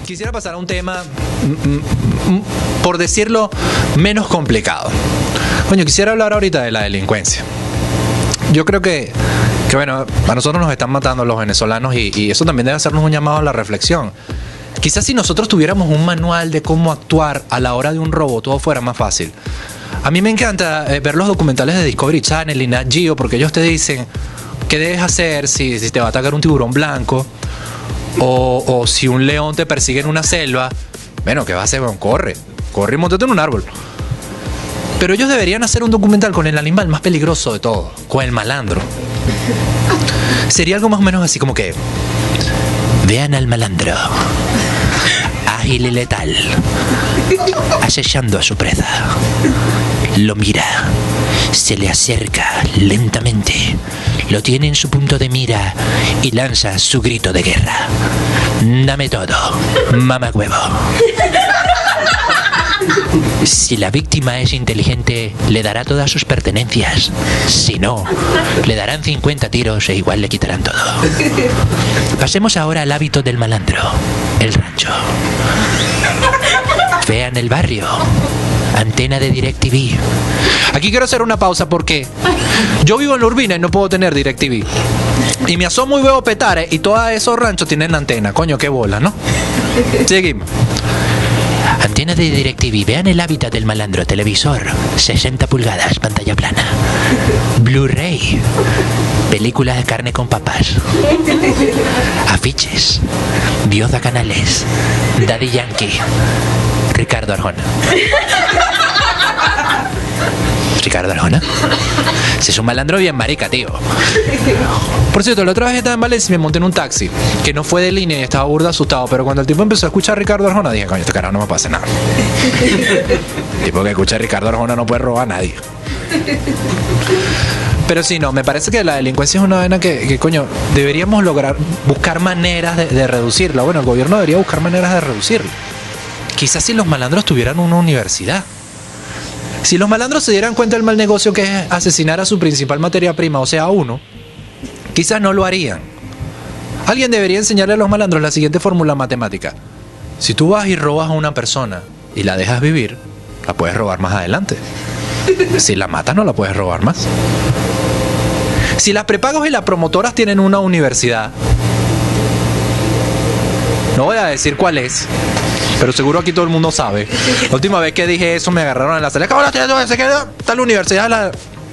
Quisiera pasar a un tema, por decirlo, menos complicado. Coño, quisiera hablar ahorita de la delincuencia. Yo creo que bueno, a nosotros nos están matando los venezolanos y eso también debe hacernos un llamado a la reflexión. Quizás si nosotros tuviéramos un manual de cómo actuar a la hora de un robo, todo fuera más fácil. A mí me encanta ver los documentales de Discovery Channel y Nat Geo, porque ellos te dicen qué debes hacer si te va a atacar un tiburón blanco o si un león te persigue en una selva. Bueno, ¿qué vas a hacer? Bueno, corre y montate en un árbol. Pero ellos deberían hacer un documental con el animal más peligroso de todo, con el malandro. Sería algo más o menos así como que: vean al malandro, ágil y letal, acechando a su presa. Lo mira, se le acerca lentamente, lo tiene en su punto de mira y lanza su grito de guerra: dame todo, mamahuevo. Si la víctima es inteligente, le dará todas sus pertenencias. Si no, le darán 50 tiros e igual le quitarán todo. Pasemos ahora al hábito del malandro, el rancho. Vean el barrio, antena de DirecTV. Aquí quiero hacer una pausa porque yo vivo en la Urbina y no puedo tener DirecTV. Y me asomo y veo Petare y todos esos ranchos tienen antena. Coño, qué bola, ¿no? Seguimos. Antena de DirecTV, vean el hábitat del malandro, televisor, 60 pulgadas, pantalla plana. Blu-ray, películas de carne con papas. Afiches, Dioda Canales, Daddy Yankee, Ricardo Arjona. Ricardo Arjona. Ese es un malandro bien marica, tío. Por cierto, la otra vez estaba en Valencia y me monté en un taxi que no fue de línea y estaba burda asustado, pero cuando el tipo empezó a escuchar a Ricardo Arjona dije: coño, este carajo no me pasa nada. El tipo que escucha a Ricardo Arjona no puede robar a nadie. Pero sí, no, me parece que la delincuencia es una vaina que coño, deberíamos buscar maneras de reducirla. Bueno, el gobierno debería buscar maneras de reducirla. Quizás si los malandros tuvieran una universidad. Si los malandros se dieran cuenta del mal negocio que es asesinar a su principal materia prima, o sea, a uno, quizás no lo harían. Alguien debería enseñarle a los malandros la siguiente fórmula matemática: si tú vas y robas a una persona y la dejas vivir, la puedes robar más adelante. Si la matas, no la puedes robar más. Si las prepagos y las promotoras tienen una universidad, no voy a decir cuál es, pero seguro aquí todo el mundo sabe. La última vez que dije eso me agarraron en la sala. Se quedó, está la universidad.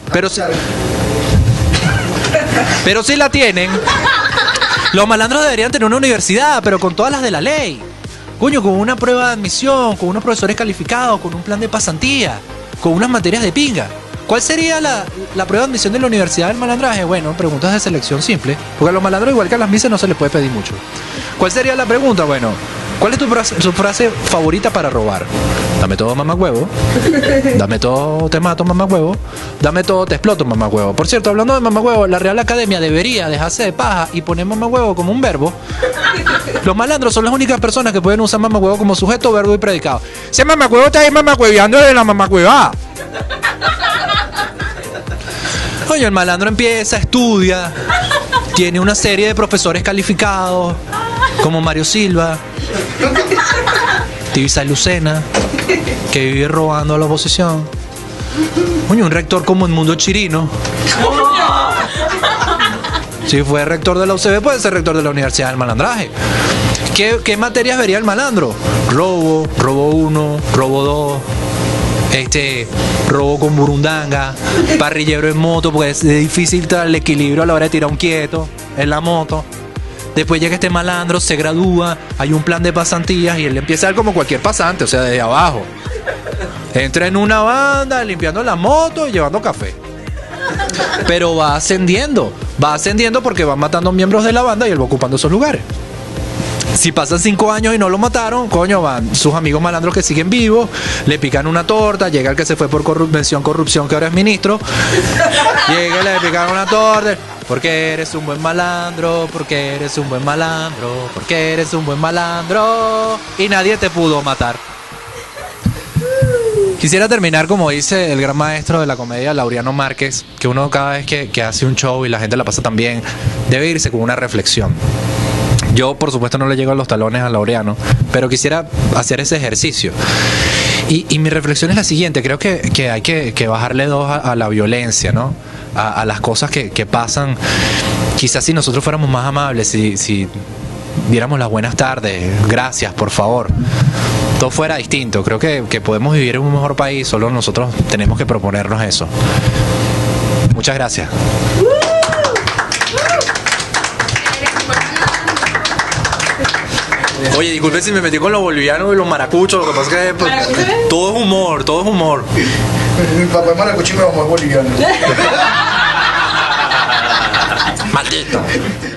Pero si la tienen. Los malandros deberían tener una universidad, pero con todas las de la ley. Coño, con una prueba de admisión, con unos profesores calificados, con un plan de pasantía, con unas materias de pinga. ¿Cuál sería la prueba de admisión de la Universidad del Malandraje? Bueno, preguntas de selección simple, porque a los malandros, igual que a las misas, no se les puede pedir mucho. ¿Cuál sería la pregunta? Bueno, ¿cuál es su frase favorita para robar? Dame todo, mamahuevo. Dame todo, te mato, mamahuevo. Dame todo, te exploto, mamahuevo. Por cierto, hablando de mamahuevo, la Real Academia debería dejarse de paja y poner mamahuevo como un verbo. Los malandros son las únicas personas que pueden usar mamahuevo como sujeto, verbo y predicado. Si mamahuevo está ahí mamahueveando de la mamahuevada. Coño, el malandro empieza, estudia, tiene una serie de profesores calificados, como Mario Silva, Tibisay Lucena, que vive robando a la oposición. Coño, un rector como Edmundo Chirino. Si fue rector de la UCB, puede ser rector de la Universidad del Malandraje. ¿Qué materias vería el malandro? Robo 1, robo 2, robo con burundanga, parrillero en moto, porque es difícil traer el equilibrio a la hora de tirar un quieto en la moto. Después llega este malandro, se gradúa, hay un plan de pasantías y él empieza a ver como cualquier pasante, o sea, desde abajo. Entra en una banda, limpiando la moto y llevando café. Pero va ascendiendo porque van matando miembros de la banda y él va ocupando esos lugares. Si pasan 5 años y no lo mataron, coño, van sus amigos malandros que siguen vivos, le pican una torta, llega el que se fue por corrupción, que ahora es ministro, llega y le pican una torta, porque eres un buen malandro, porque eres un buen malandro, porque eres un buen malandro, y nadie te pudo matar. Quisiera terminar como dice el gran maestro de la comedia, Laureano Márquez, que uno cada vez que hace un show y la gente la pasa tan bien, debe irse con una reflexión. Yo, por supuesto, no le llego a los talones a Laureano, pero quisiera hacer ese ejercicio. Y mi reflexión es la siguiente: creo que hay que bajarle dos a la violencia, ¿no? A las cosas que pasan. Quizás si nosotros fuéramos más amables, si diéramos las buenas tardes, gracias, por favor, todo fuera distinto. Creo que podemos vivir en un mejor país, solo nosotros tenemos que proponernos eso. Muchas gracias. Oye, disculpe si me metí con los bolivianos y los maracuchos, lo que pasa es que todo es humor, todo es humor. Mi papá es maracucho y mi mamá es boliviano. Maldito.